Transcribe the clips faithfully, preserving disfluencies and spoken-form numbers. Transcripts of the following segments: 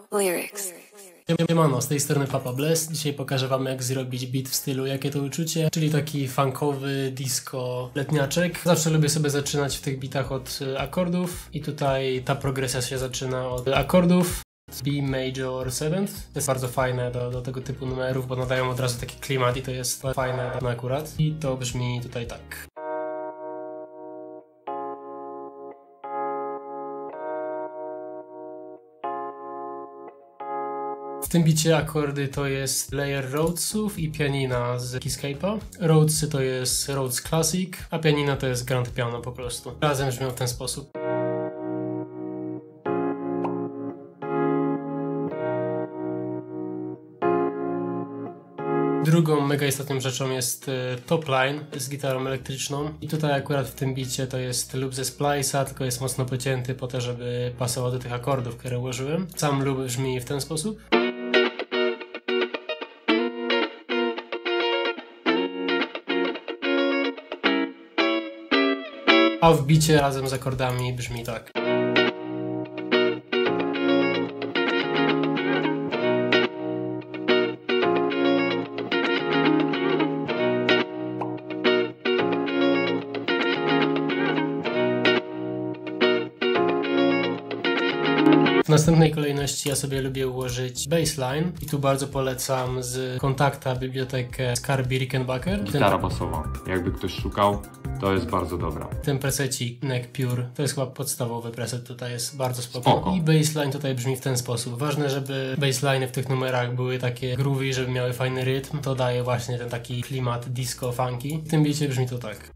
Lyrics. Siemano, z tej strony Papa Bless. Dzisiaj pokażę wam, jak zrobić beat w stylu Jakie to uczucie, czyli taki funkowy disco letniaczek. Zawsze lubię sobie zaczynać w tych bitach od akordów i tutaj ta progresja się zaczyna od akordów B major seventh. To jest bardzo fajne do, do tego typu numerów, bo nadają od razu taki klimat i to jest fajne na akurat. I to brzmi tutaj tak. W tym bicie akordy to jest layer Rhodesów i pianina z Keyscape'a. Rhodesy to jest Rhodes Classic, a pianina to jest Grand Piano po prostu. Razem brzmią w ten sposób. Drugą mega istotną rzeczą jest top line z gitarą elektryczną i tutaj akurat w tym bicie to jest loop ze Splice'a, tylko jest mocno pocięty po to, żeby pasował do tych akordów, które ułożyłem. Sam loop brzmi w ten sposób. A w bicie razem z akordami brzmi tak. W następnej kolejności ja sobie lubię ułożyć bassline i tu bardzo polecam z Kontakta bibliotekę Scarby Rickenbacker. Gitara basowa, jakby ktoś szukał, to jest bardzo dobra. Ten presecik Neck Pure to jest chyba podstawowy preset, tutaj jest bardzo spoko. spoko. I bassline tutaj brzmi w ten sposób. Ważne, żeby bassline w tych numerach były takie groovy, żeby miały fajny rytm. To daje właśnie ten taki klimat disco funky. W tym bicie brzmi to tak.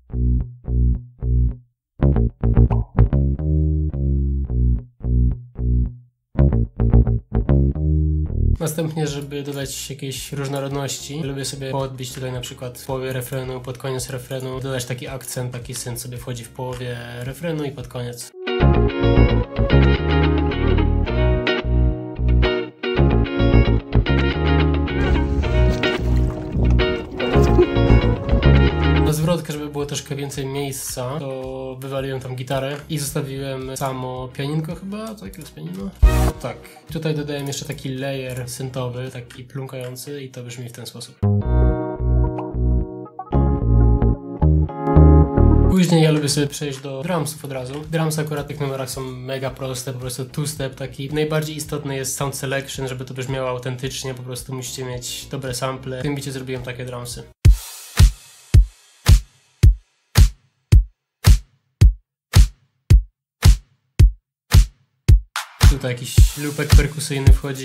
Następnie, żeby dodać jakiejś różnorodności, lubię sobie podbić tutaj na przykład w połowie refrenu, pod koniec refrenu, dodać taki akcent, taki synth sobie wchodzi w połowie refrenu i pod koniec. Na zwrotkę, żeby było troszkę więcej miejsca, to wywaliłem tam gitarę i zostawiłem samo pianinko chyba, tak jest pianino? No tak. Tutaj dodałem jeszcze taki layer synthowy, taki plumkający i to brzmi w ten sposób. Później ja lubię sobie przejść do drumsów od razu. Drumsy akurat w tych numerach są mega proste, po prostu two-step taki. Najbardziej istotny jest sound selection, żeby to brzmiało autentycznie, po prostu musicie mieć dobre sample. W tym bicie zrobiłem takie drumsy. Tutaj jakiś loopek perkusyjny wchodzi.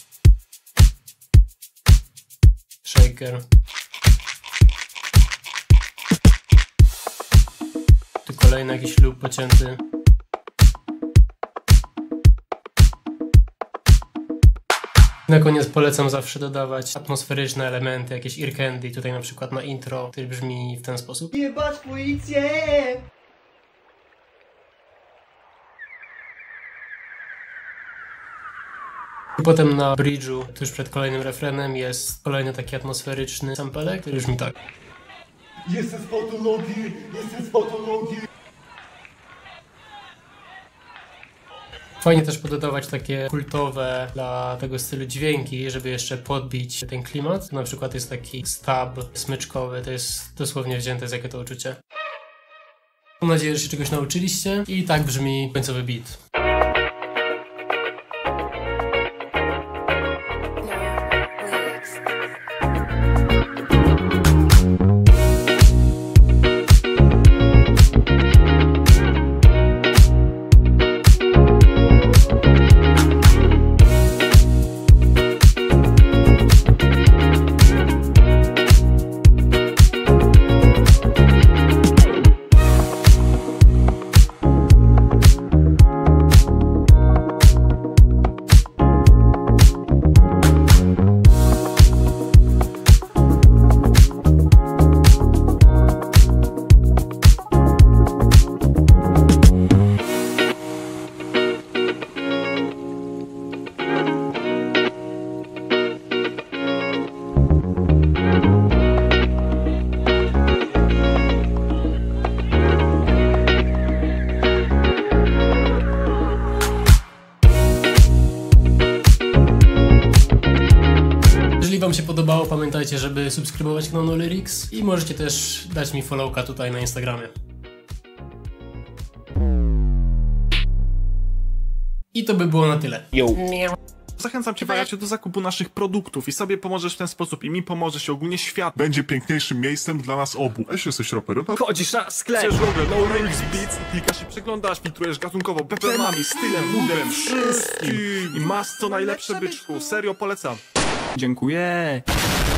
Shaker. Tu kolejny jakiś loop pocięty. Na koniec polecam zawsze dodawać atmosferyczne elementy, jakieś ear candy. Tutaj na przykład na intro, który brzmi w ten sposób. Jebać policję! I potem na bridge'u, tuż przed kolejnym refrenem, jest kolejny taki atmosferyczny sampelek, który brzmi tak. Jestem z patologii! Jestem z patologii! Fajnie też pododawać takie kultowe dla tego stylu dźwięki, żeby jeszcze podbić ten klimat. Na przykład jest taki stab smyczkowy, to jest dosłownie wzięte z Jakie to uczucie. Mam nadzieję, że się czegoś nauczyliście i tak brzmi końcowy beat. wam się podobało, pamiętajcie, żeby subskrybować kanał NoLyrics i możecie też dać mi followka tutaj na Instagramie. I to by było na tyle. Yo. Zachęcam cię, wariacie, do zakupu naszych produktów i sobie pomożesz w ten sposób i mi pomożesz i ogólnie świat Będzie piękniejszym miejscem dla nas obu. Jeśli jesteś raperem, to Chodzisz na sklep. Chcesz w ogóle No Lyrics Beats, klikasz i przeglądasz, filtrujesz gatunkowo, B P M-ami, stylem, moodem, wszystkim i masz co najlepsze, byczku, serio polecam. Dziękuję.